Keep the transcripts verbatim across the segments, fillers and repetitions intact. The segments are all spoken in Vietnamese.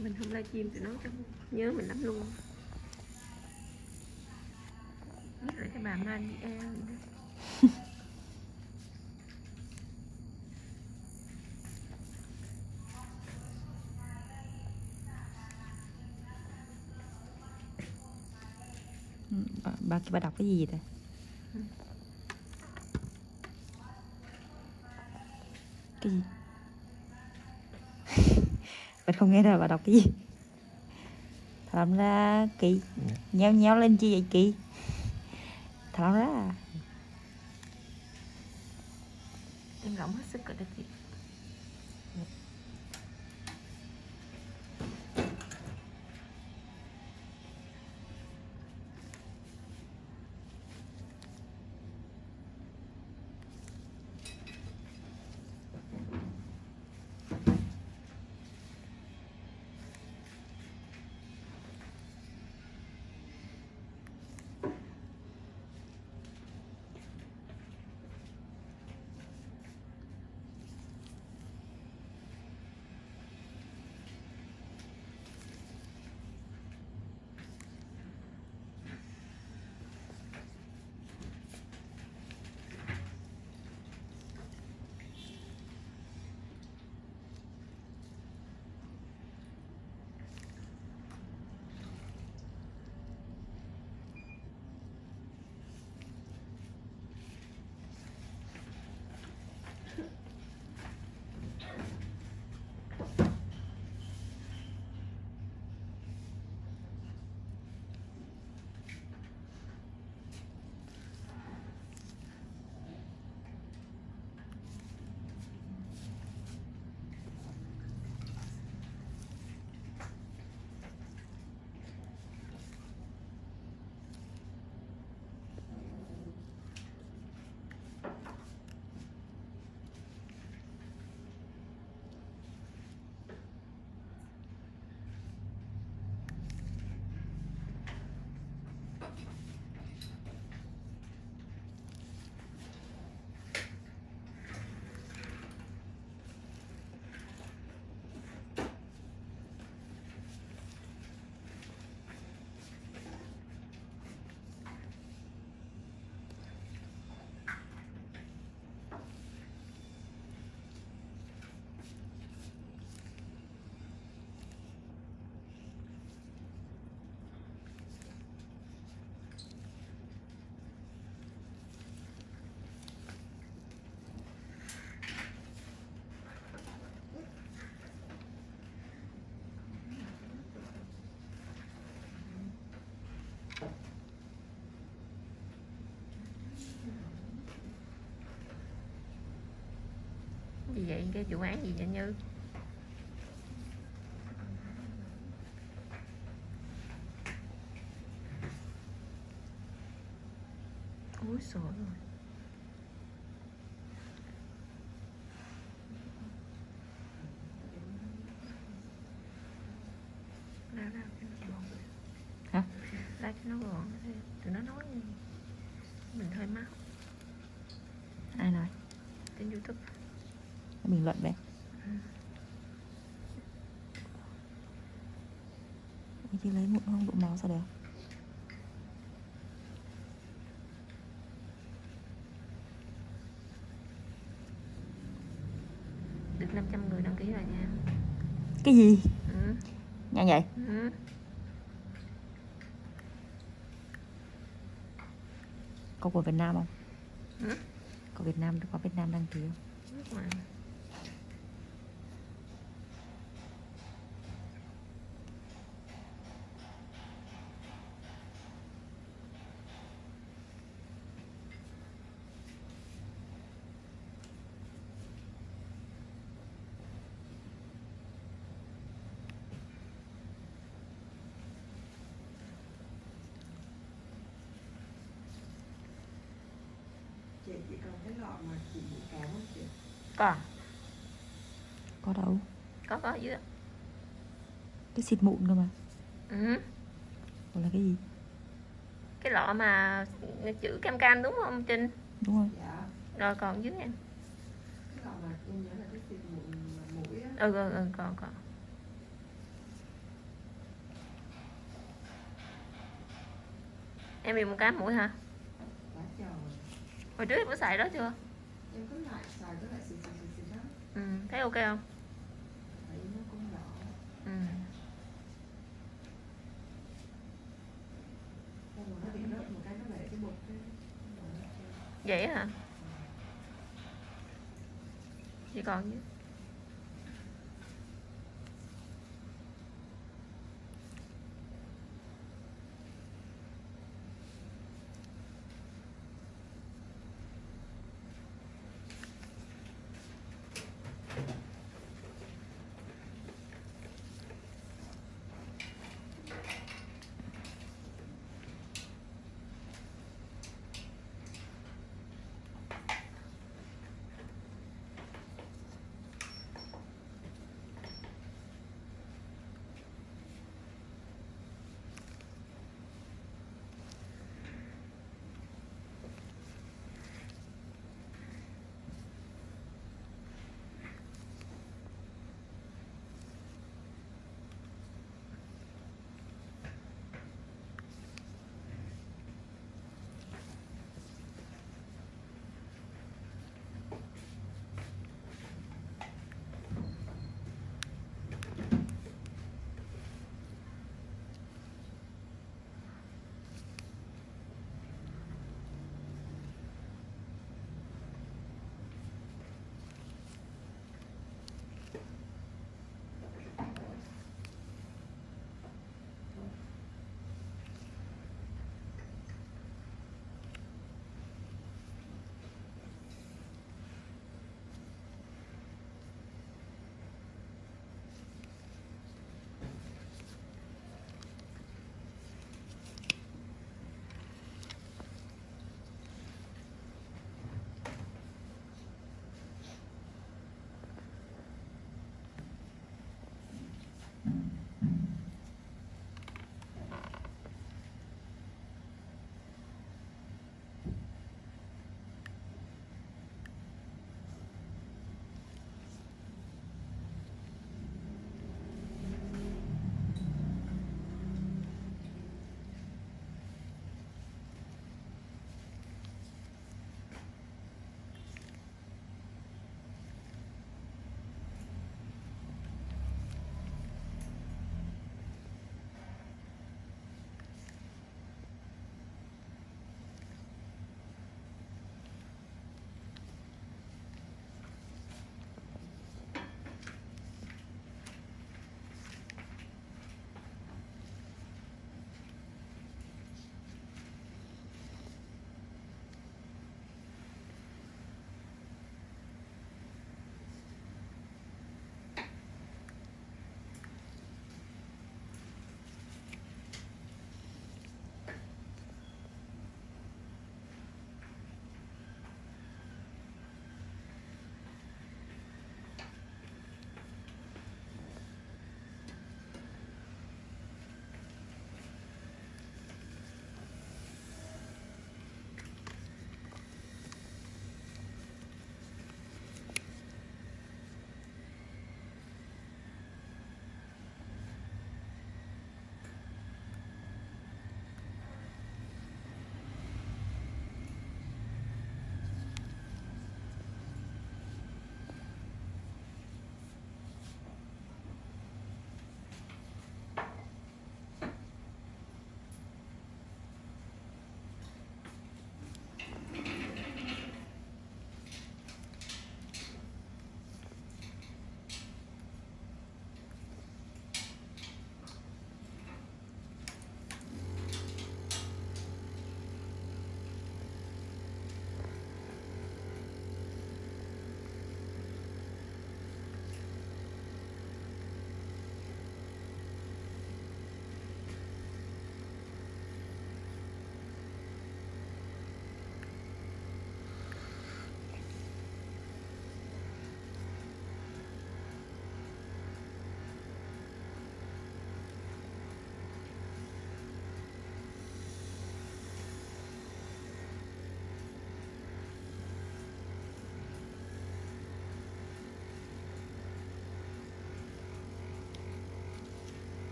Mình không livestream tụi nó trong nhớ mình lắm luôn. Biết rồi cái bà Milia bà, bà, bà đọc cái gì vậy? ừ. Cái gì? Bà không nghe rồi, bà đọc cái gì? Thả lỏng ra Kỳ. Nhéo nhéo lên chi vậy Kỳ? Thả lỏng ra. Em rộng hết sức rồi đó chị. Gì vậy? Cái vụ án gì vậy Như? Ôi trời ơi. Lao lao cho nó gọn. Hả? Lao cho nó gọn. Tụi nó nói gì? Mình hơi máu. Ai nói? Trên YouTube. Bình luận đấy. Ừ. Chứ lấy mụn không đụng máu sao được? Được năm trăm người đăng ký rồi nha. Cái gì? Ừ. Nhanh vậy? Ừ. Có của Việt Nam không? Ừ. Có Việt Nam, có Việt Nam đăng ký không? Nước ngoài. Chị chỉ cần cái lọ mà chị bị kéo không chị? Có. Có đâu. Có có ở dưới. Cái xịt mụn cơ mà. Ừ. Còn là cái gì? Cái lọ mà chữ cam cam đúng không Trinh? Đúng rồi. Dạ. Rồi còn dưới em. Cái lọ mà em nhớ là cái xịt mụn mũi á. Ừ ừ ừ còn còn. Em bị một cái mũi hả? Quá trời. Hồi trước em có xài đó chưa? Em cứ lại xài cái lại xịt xịt xịt xịt đó. Ừ, thấy ok không? Thấy nó cũng đỏ. Ừ. Xong rồi nó bị rớt một cái nó bể cái bột cái. Vậy hả? Chỉ còn chứ.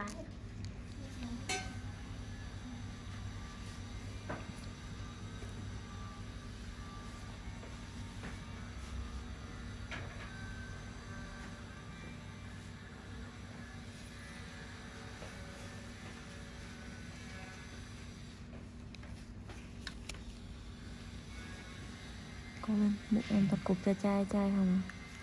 phải. Cô lên, định em tập cục cho trai trai không?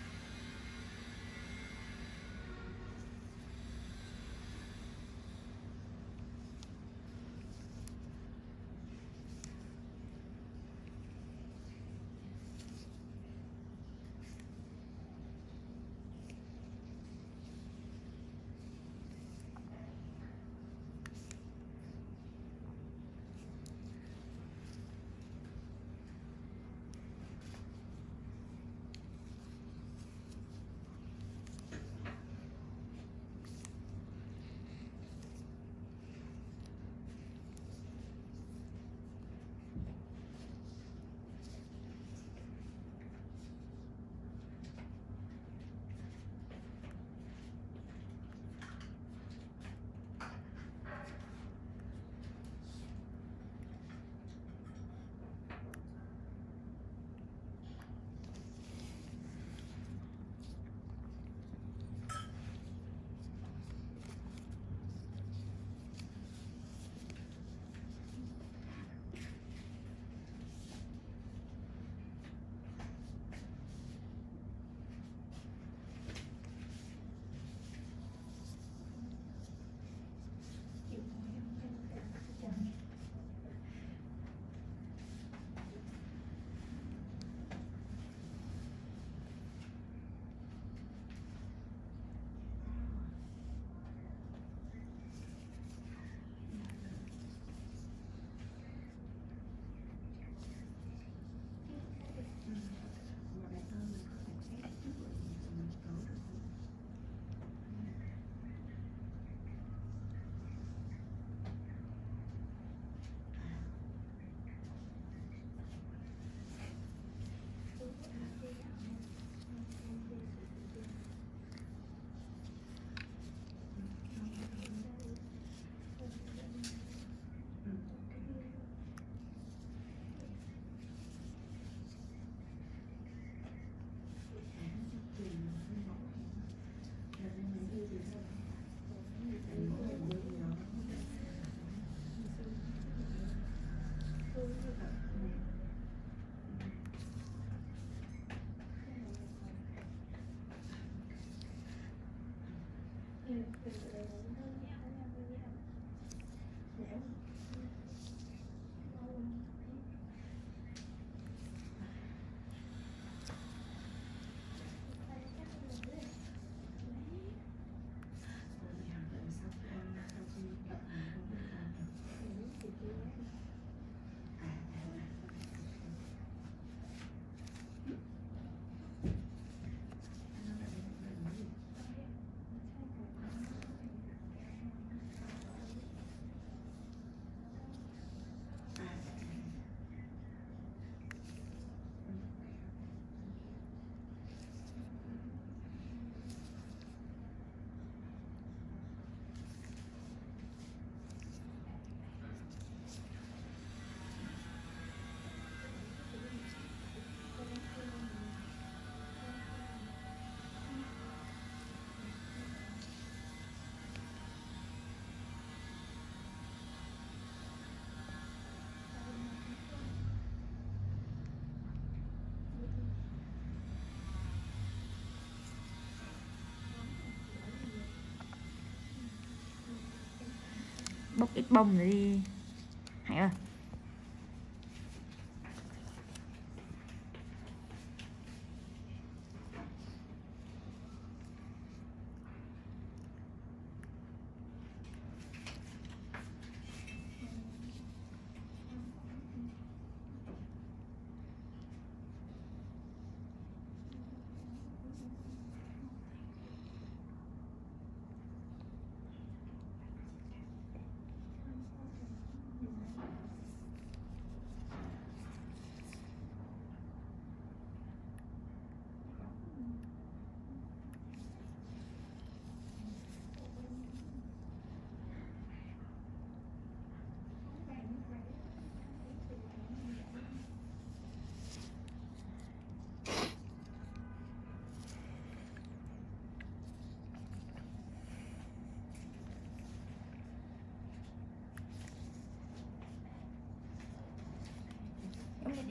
Bốc ít bông rồi đi Hạnh ơi.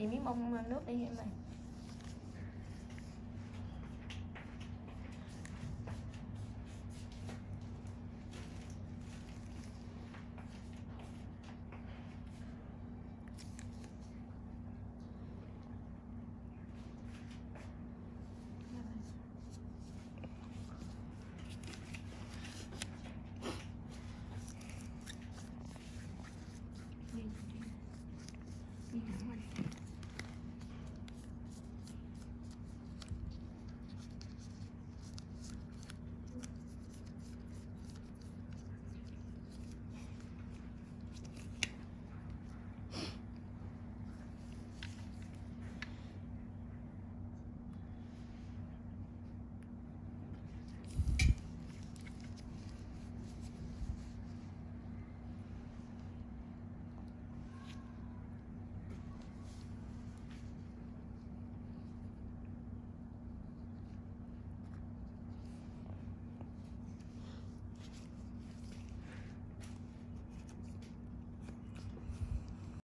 chị miếng bông nước đi em này.